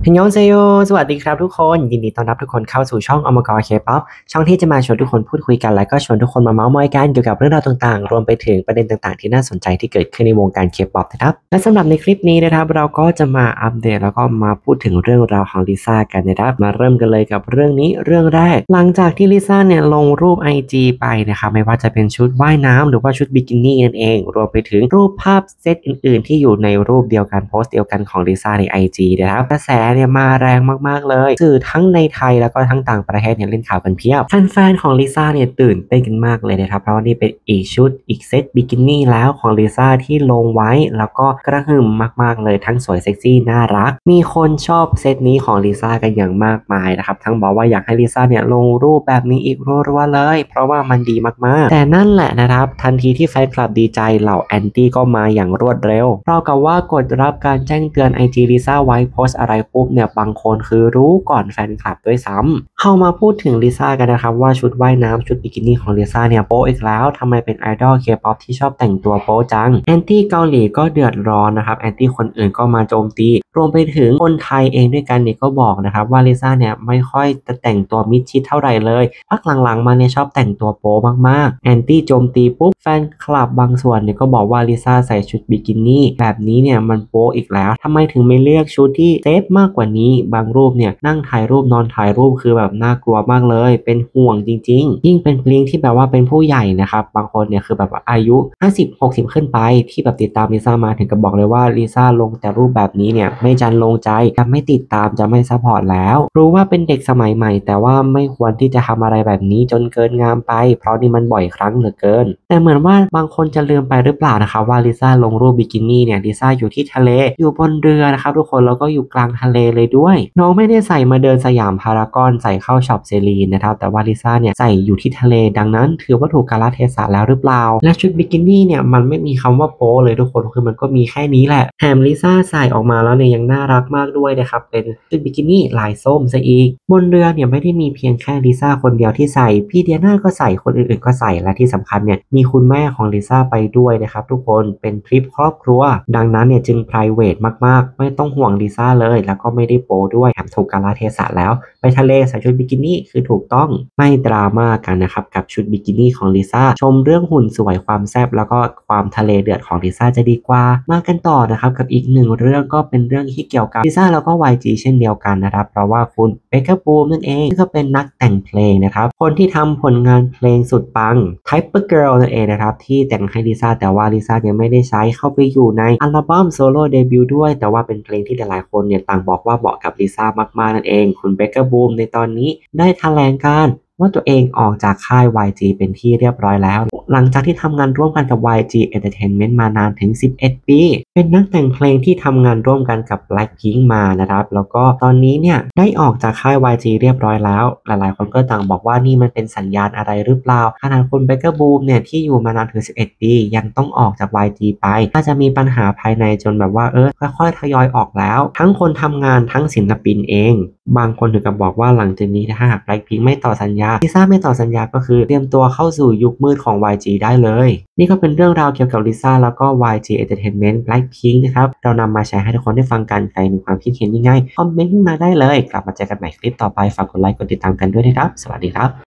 ฮันยองเซโยสวัสดีครับทุกคนยินดีต้อนรับทุกคนเข้าสู่ช่องอมกรเคป๊อปช่องที่จะมาชวนทุกคนพูดคุยกันและก็ชวนทุกคนมาเมาท์มอยกันเกี่ยวกับเรื่องราวต่างๆรวมไปถึงประเด็นต่างๆที่น่าสนใจที่เกิดขึ้นในวงการเคป๊อปนะครับและสำหรับในคลิปนี้นะครับเราก็จะมาอัปเดตแล้วก็มาพูดถึงเรื่องราวของลิซ่ากันนะครับมาเริ่มกันเลยกับเรื่องนี้เรื่องแรกหลังจากที่ลิซ่าเนี่ยลงรูป IG ไปนะครับไม่ว่าจะเป็นชุดว่ายน้ำหรือว่าชุดบิกินี่นั่นเองรวมไปถึงรูปภาพเซตอื่นๆที่อยู่ในรูปเดียวกันโพสต์เดียวกันของลิซ่าใน IG นะครับกระแสเนี่ยมาแรงมากๆเลยสื่อทั้งในไทยแล้วก็ทั้งต่างประเทศเนี่ยเล่นข่าวกันเพียบแฟนๆของลิซ่าเนี่ยตื่นเต้นกันมากเลยนะครับเพราะว่านี่เป็นอีกชุดอีกเซตบิกินี่แล้วของลิซ่าที่ลงไว้แล้วก็กระหึ่มมากๆเลยทั้งสวยเซ็กซี่น่ารักมีคนชอบเซตนี้ของลิซ่ากันอย่างมากมายนะครับทั้งบอกว่าอยากให้ลิซ่าเนี่ยลงรูปแบบนี้อีกรัวๆเลยเพราะว่ามันดีมากๆแต่นั่นแหละนะครับทันทีที่แฟนคลับดีใจเหล่าแอนตี้ก็มาอย่างรวดเร็วเรากับว่ากดรับการแจ้งเตือน IG ลิซ่าไว้โพสอะไรปุ๊บเนี่ยบางคนคือรู้ก่อนแฟนคลับด้วยซ้ำเข้ามาพูดถึงลิซ่ากันนะครับว่าชุดว่ายน้ำชุดบิกินี่ของลิซ่าเนี่ยโป๊อีกแล้วทำไมเป็นไอดอลเคป๊อปที่ชอบแต่งตัวโป๊จังแอนตี้เกาหลีก็เดือดร้อนนะครับแอนตี้คนอื่นก็มาโจมตีรวมไปถึงคนไทยเองด้วยกันเนี่ยก็บอกนะครับว่าลิซ่าเนี่ยไม่ค่อยจะแต่งตัวมิดชิดเท่าไหร่เลยพักหลังๆมาเนี่ยชอบแต่งตัวโป๊มากๆแอนตี้โจมตีปุ๊บแฟนคลับบางส่วนเนี่ยก็บอกว่าลิซ่าใส่ชุดบิกินี่แบบนี้เนี่ยมันโป๊อีกแล้วทำไมถึงไม่เลือกชุดที่เซฟมากกว่านี้บางรูปเนี่ยนั่งถ่ายรูปนอนถ่ายรูปคือแบบน่ากลัวมากเลยเป็นห่วงจริงๆยิ่งเป็นเพลงที่แบบว่าเป็นผู้ใหญ่นะครับบางคนเนี่ยคือแบบอายุ50-60ขึ้นไปที่แบบติดตามลิซ่ามาถึงกับบอกเลยว่าลิซ่าลงแต่รูปแบบนี้เนี่ยไม่จันลงใจจะไม่ติดตามจะไม่ซัพพอร์ตแล้วรู้ว่าเป็นเด็กสมัยใหม่แต่ว่าไม่ควรที่จะทำอะไรแบบนี้จนเกินงามไปเพราะนี่มันบ่อยครั้งเหลือเกินแต่เหมือนว่าบางคนจะลืมไปหรือเปล่านะครับว่าลิซ่าลงรูปบิกินี่เนี่ยลิซ่าอยู่ที่ทะเลอยู่บนเรือนะครับทุกคนแล้วก็อยู่กลางทะเลเลยด้วยน้องไม่ได้ใส่มาเดินสยามพารากอนใส่เข้าช็อปเซรีนนะครับแต่ว่าลิซ่าเนี่ยใส่อยู่ที่ทะเลดังนั้นถือว่าถูกกาลเทศะแล้วหรือเปล่าและชุดบิกินี่เนี่ยมันไม่มีคำว่าโป๊เลยทุกคนคือมันก็มีแค่นี้แหละแถมลิซ่าใส่ออกมาแล้วเนี่ยยังน่ารักมากด้วยนะครับเป็นชุดบิกินี่ลายส้มซะอีกบนเรือเนี่ยไม่ได้มีเพียงแค่ลิซ่าคนเดียวที่ใส่พี่เดียน่าก็ใส่คนอื่นๆก็ใส่และที่สำคัญเนี่ยมีคุณแม่ของลิซ่าไปด้วยนะครับทุกคนเป็นทริปครอบครัวดังนั้นเนี่ยจึง private มากๆไม่ต้องห่วงลิซ่าเลยแล้วก็ไม่ได้โป๊ด้วยแถมถูกกาลเทศะแล้วไปทะเลใส่ชุดบิกินี่คือถูกต้องไม่ดราม่ากันนะครับกับชุดบิกินี่ของลิซ่าชมเรื่องหุ่นสวยความแซ่บแล้วก็ความทะเลเดือดของลิซ่าจะดีกว่ามากันต่อนะครับกับอีกหนึ่งเรื่องก็เป็นเรื่องที่เกี่ยวกับลิซ่าแล้วก็ YG เช่นเดียวกันนะครับเพราะว่าคุณเบคเกอร์บูมนั่นเองก็เป็นนักแต่งเพลงนะครับคนที่ทำผลงานเพลงสุดปัง Type Girl นั่นเองนะครับที่แต่งให้ลิซ่าแต่ว่าลิซ่าเนี่ยไม่ได้ใช้เข้าไปอยู่ในอัลบั้มโซโล่เดบิวต์ด้วยแต่ว่าเป็นเพลงที่หลายๆคนเนี่ยต่างบอกว่าเหมาะกับลิซ่ามากๆนั่นเองคุณเบคเกอร์บูมในตอนนี้ได้แถลงการว่าตัวเองออกจากค่าย YG เป็นที่เรียบร้อยแล้วหลังจากที่ทำงานร่วมกันกับ YG Entertainment มานานถึง11 ปีเป็นนักแต่งเพลงที่ทำงานร่วมกันกับ Blackpink มานะครับแล้วก็ตอนนี้เนี่ยได้ออกจากค่าย YG เรียบร้อยแล้วหลายๆคนก็ต่างบอกว่านี่มันเป็นสัญญาณอะไรหรือเปล่าขนาดคุณเบเกอร์บูมเนี่ยที่อยู่มานานถึง11 ปียังต้องออกจาก YG ไปน่าจะมีปัญหาภายในจนแบบว่าค่อยๆทยอยออกแล้วทั้งคนทำงานทั้งศิลปินเองบางคนถึงกับบอกว่าหลังจากนี้ถ้าหาก Blackpink ไม่ต่อสัญญาลิซ่าไม่ต่อสัญญาก็คือเตรียมตัวเข้าสู่ยุคมืดของ YG ได้เลยนี่ก็เป็นเรื่องราวเกี่ยวกับลิซ่าแล้วก็ YG Entertainment Blackpink นะครับเรานำมาแชร์ให้ทุกคนได้ฟังกันใครมีความคิดเห็นยังไงคอมเมนต์มาได้เลยกลับมาเจอกันใหม่คลิปต่อไปฝากกดไลค์กดติดตามกันด้วยนะครับสวัสดีครับ